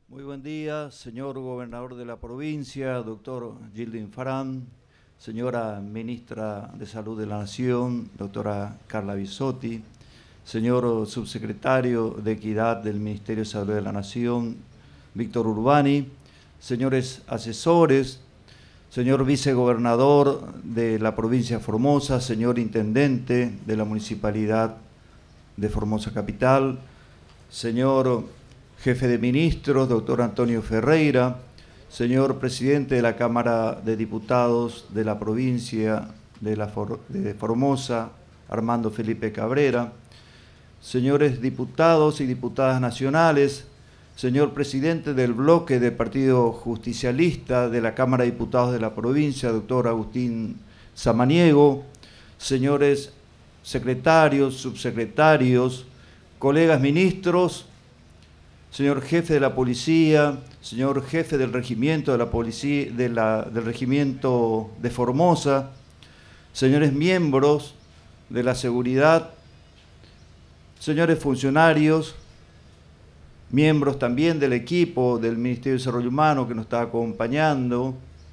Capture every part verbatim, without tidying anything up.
Muy buen día, señor gobernador de la provincia, doctor Gildin Farán, señora ministra de Salud de la Nación, doctora Carla Bisotti, señor subsecretario de Equidad del Ministerio de Salud de la Nación, Víctor Urbani, señores asesores, señor vicegobernador de la provincia de Formosa, señor intendente de la Municipalidad de Formosa Capital, señor jefe de ministros, doctor Antonio Ferreira, señor presidente de la Cámara de Diputados de la provincia de, la For de Formosa, Armando Felipe Cabrera, señores diputados y diputadas nacionales, señor presidente del bloque del Partido Justicialista de la Cámara de Diputados de la provincia, doctor Agustín Samaniego, señores secretarios, subsecretarios, colegas ministros, señor jefe de la policía, señor jefe del regimiento de la policía, de la, del regimiento de Formosa, señores miembros de la seguridad, señores funcionarios, miembros también del equipo del Ministerio de Desarrollo Humano que nos está acompañando,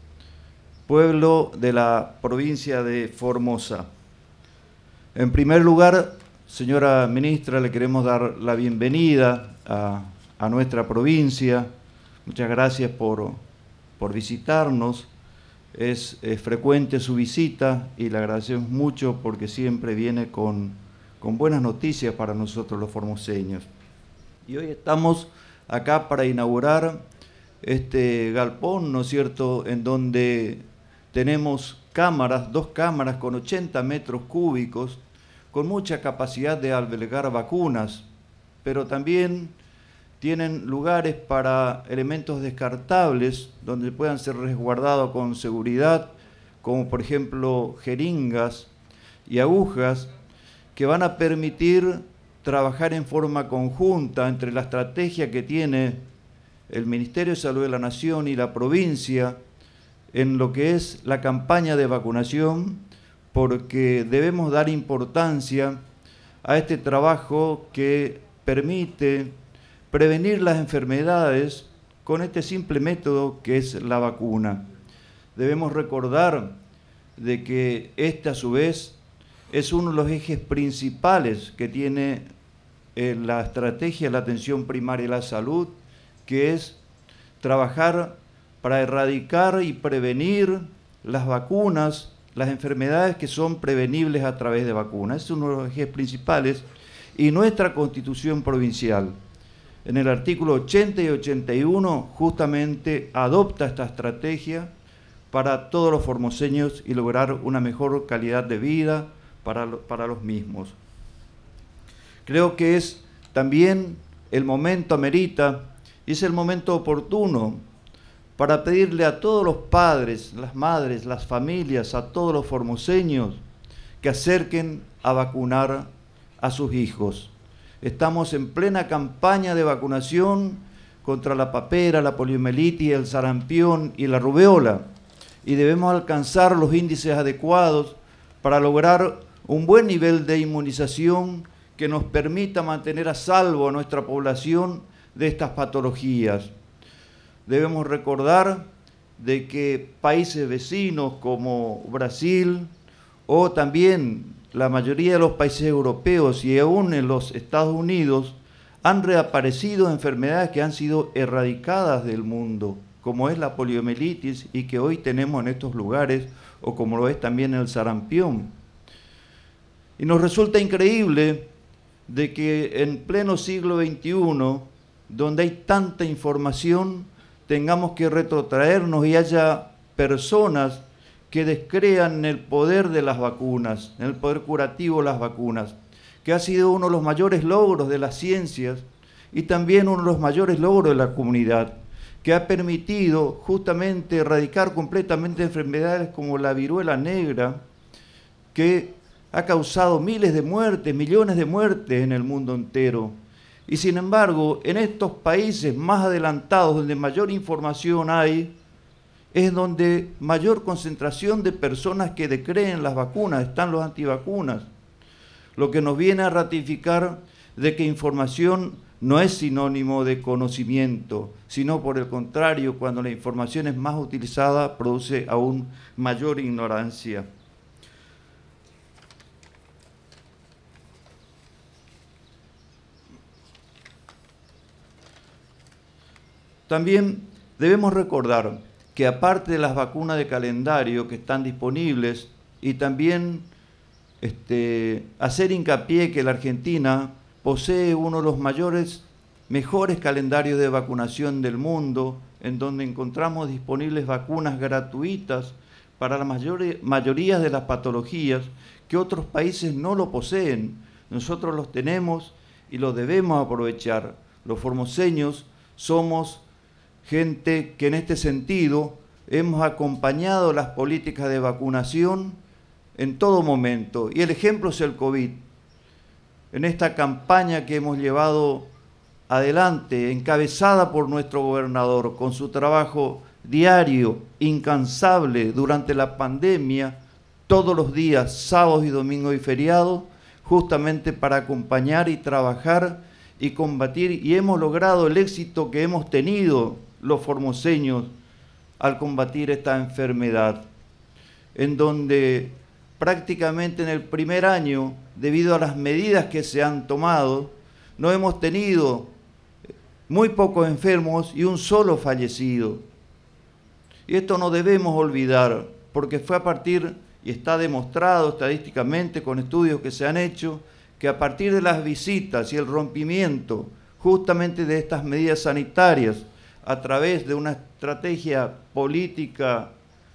pueblo de la provincia de Formosa. En primer lugar, señora ministra, le queremos dar la bienvenida a a nuestra provincia. Muchas gracias por, por visitarnos. Es, es frecuente su visita y le agradecemos mucho porque siempre viene con, con buenas noticias para nosotros los formoseños. Y hoy estamos acá para inaugurar este galpón, ¿no es cierto?, en donde tenemos cámaras, dos cámaras con ochenta metros cúbicos, con mucha capacidad de albergar vacunas, pero también tienen lugares para elementos descartables donde puedan ser resguardados con seguridad, como por ejemplo jeringas y agujas, que van a permitir trabajar en forma conjunta entre la estrategia que tiene el Ministerio de Salud de la Nación y la provincia en lo que es la campaña de vacunación, porque debemos dar importancia a este trabajo que permite prevenir las enfermedades con este simple método que es la vacuna. Debemos recordar de que este a su vez es uno de los ejes principales que tiene eh, la estrategia de la atención primaria de la salud, que es trabajar para erradicar y prevenir las vacunas, las enfermedades que son prevenibles a través de vacunas. Es uno de los ejes principales y nuestra Constitución provincial, en el artículo ochenta y ochenta y uno, justamente adopta esta estrategia para todos los formoseños y lograr una mejor calidad de vida para, para los mismos. Creo que es también el momento, amerita, y es el momento oportuno para pedirle a todos los padres, las madres, las familias, a todos los formoseños que acerquen a vacunar a sus hijos. Estamos en plena campaña de vacunación contra la papera, la poliomielitis, el sarampión y la rubeola, y debemos alcanzar los índices adecuados para lograr un buen nivel de inmunización que nos permita mantener a salvo a nuestra población de estas patologías. Debemos recordar de que países vecinos como Brasil o también la mayoría de los países europeos y aún en los Estados Unidos han reaparecido enfermedades que han sido erradicadas del mundo, como es la poliomielitis y que hoy tenemos en estos lugares, o como lo es también el sarampión. Y nos resulta increíble de que en pleno siglo veintiuno, donde hay tanta información, tengamos que retrotraernos y haya personas que descrean el poder de las vacunas, el poder curativo de las vacunas, que ha sido uno de los mayores logros de las ciencias y también uno de los mayores logros de la comunidad, que ha permitido justamente erradicar completamente enfermedades como la viruela negra, que ha causado miles de muertes, millones de muertes en el mundo entero. Y sin embargo, en estos países más adelantados, donde mayor información hay, es donde mayor concentración de personas que descreen las vacunas, están los antivacunas, lo que nos viene a ratificar de que información no es sinónimo de conocimiento, sino por el contrario, cuando la información es más utilizada, produce aún mayor ignorancia. También debemos recordar que aparte de las vacunas de calendario que están disponibles, y también este, hacer hincapié que la Argentina posee uno de los mayores, mejores calendarios de vacunación del mundo, en donde encontramos disponibles vacunas gratuitas para la mayor, mayoría de las patologías que otros países no lo poseen. Nosotros los tenemos y los debemos aprovechar. Los formoseños somos gente que en este sentido hemos acompañado las políticas de vacunación en todo momento. Y el ejemplo es el COVID. En esta campaña que hemos llevado adelante, encabezada por nuestro gobernador, con su trabajo diario, incansable durante la pandemia, todos los días, sábados y domingos y feriados, justamente para acompañar y trabajar y combatir, y hemos logrado el éxito que hemos tenido los formoseños al combatir esta enfermedad, en donde prácticamente en el primer año, debido a las medidas que se han tomado, no hemos tenido muy pocos enfermos y un solo fallecido. Y esto no debemos olvidar, porque fue a partir, y está demostrado estadísticamente con estudios que se han hecho, que a partir de las visitas y el rompimiento justamente de estas medidas sanitarias, a través de una estrategia política,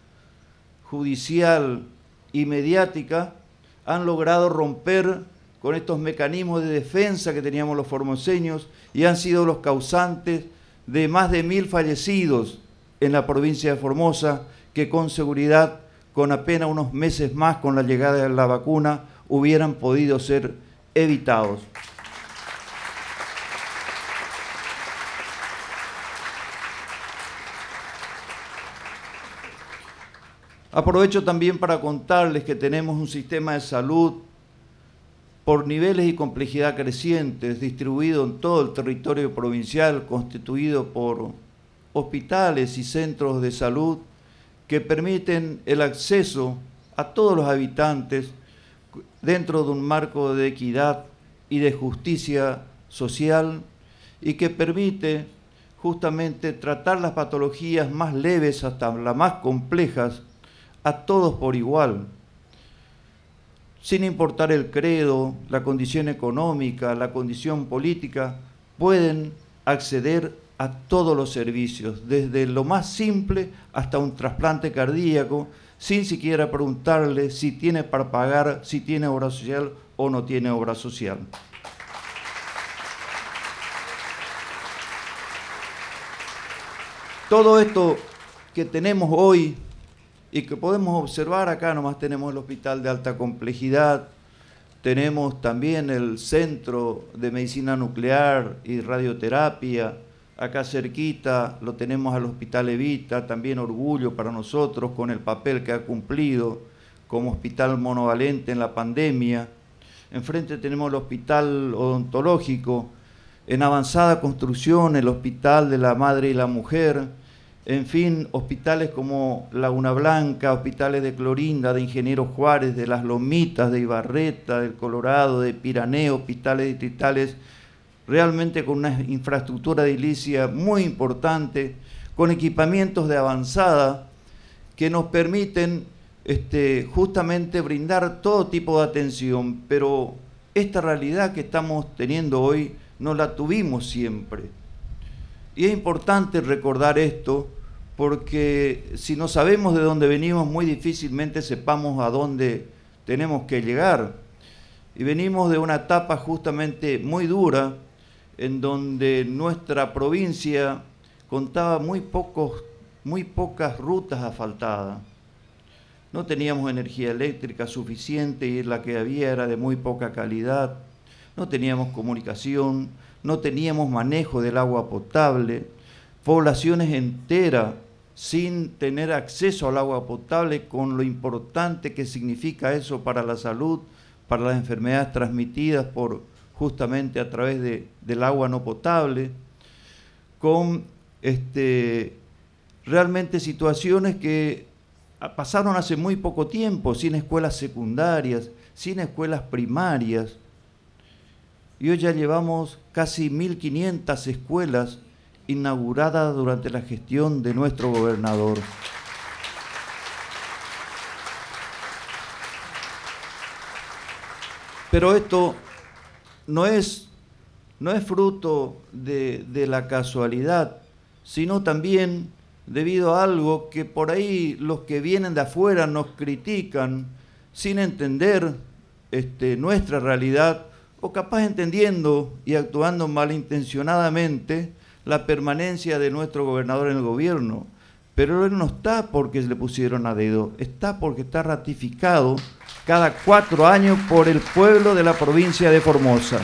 judicial y mediática, han logrado romper con estos mecanismos de defensa que teníamos los formoseños y han sido los causantes de más de mil fallecidos en la provincia de Formosa, que con seguridad, con apenas unos meses más con la llegada de la vacuna, hubieran podido ser evitados. Aprovecho también para contarles que tenemos un sistema de salud por niveles y complejidad crecientes, distribuido en todo el territorio provincial, constituido por hospitales y centros de salud que permiten el acceso a todos los habitantes dentro de un marco de equidad y de justicia social, y que permite justamente tratar las patologías más leves hasta las más complejas a todos por igual, sin importar el credo, la condición económica, la condición política, pueden acceder a todos los servicios, desde lo más simple hasta un trasplante cardíaco, sin siquiera preguntarle si tiene para pagar, si tiene obra social o no tiene obra social. Todo esto que tenemos hoy y que podemos observar acá, nomás tenemos el hospital de alta complejidad, tenemos también el centro de medicina nuclear y radioterapia, acá cerquita lo tenemos al Hospital Evita, también orgullo para nosotros con el papel que ha cumplido como hospital monovalente en la pandemia. Enfrente tenemos el hospital odontológico, en avanzada construcción el Hospital de la Madre y la Mujer, en fin, hospitales como Laguna Blanca, hospitales de Clorinda, de Ingeniero Juárez, de Las Lomitas, de Ibarreta, del Colorado, de Piraneo, hospitales distritales realmente con una infraestructura edilicia muy importante, con equipamientos de avanzada que nos permiten este, justamente brindar todo tipo de atención, pero esta realidad que estamos teniendo hoy no la tuvimos siempre. Y es importante recordar esto, porque si no sabemos de dónde venimos, muy difícilmente sepamos a dónde tenemos que llegar. Y venimos de una etapa justamente muy dura, en donde nuestra provincia contaba muy, pocos, muy pocas rutas asfaltadas. No teníamos energía eléctrica suficiente y la que había era de muy poca calidad. No teníamos comunicación, no teníamos manejo del agua potable, poblaciones enteras sin tener acceso al agua potable, con lo importante que significa eso para la salud, para las enfermedades transmitidas por justamente a través de, del agua no potable, con este, realmente situaciones que pasaron hace muy poco tiempo, sin escuelas secundarias, sin escuelas primarias, y hoy ya llevamos casi mil quinientas escuelas inauguradas durante la gestión de nuestro gobernador. Pero esto no es, no es fruto de, de la casualidad, sino también debido a algo que por ahí los que vienen de afuera nos critican sin entender este, nuestra realidad, o capaz entendiendo y actuando malintencionadamente la permanencia de nuestro gobernador en el gobierno. Pero él no está porque le pusieron a dedo, está porque está ratificado cada cuatro años por el pueblo de la provincia de Formosa.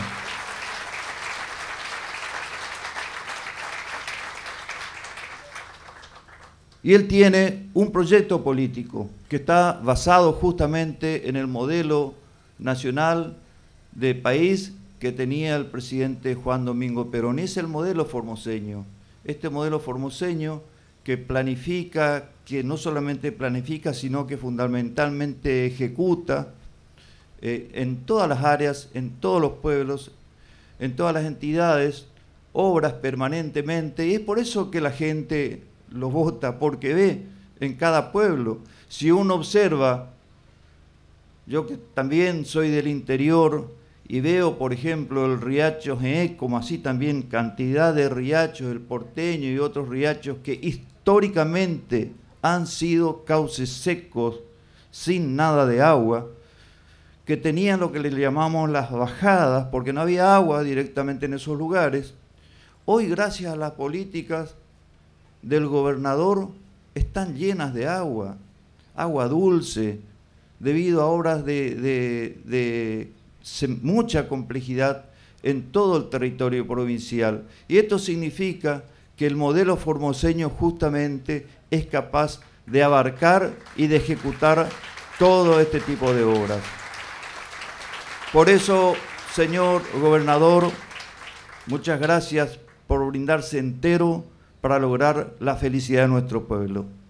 Y él tiene un proyecto político que está basado justamente en el modelo nacional de país que tenía el presidente Juan Domingo Perón. Y es el modelo formoseño. Este modelo formoseño que planifica, que no solamente planifica, sino que fundamentalmente ejecuta eh, en todas las áreas, en todos los pueblos, en todas las entidades, obras permanentemente. Y es por eso que la gente lo vota, porque ve en cada pueblo. Si uno observa, yo que también soy del interior y veo, por ejemplo, el riacho Jeé, como así también cantidad de riachos, el Porteño y otros riachos que históricamente han sido cauces secos, sin nada de agua, que tenían lo que le llamamos las bajadas, porque no había agua directamente en esos lugares. Hoy, gracias a las políticas del gobernador, están llenas de agua, agua dulce, debido a obras de, de, de mucha complejidad en todo el territorio provincial. Y esto significa que el modelo formoseño justamente es capaz de abarcar y de ejecutar todo este tipo de obras. Por eso, señor gobernador, muchas gracias por brindarse entero para lograr la felicidad de nuestro pueblo.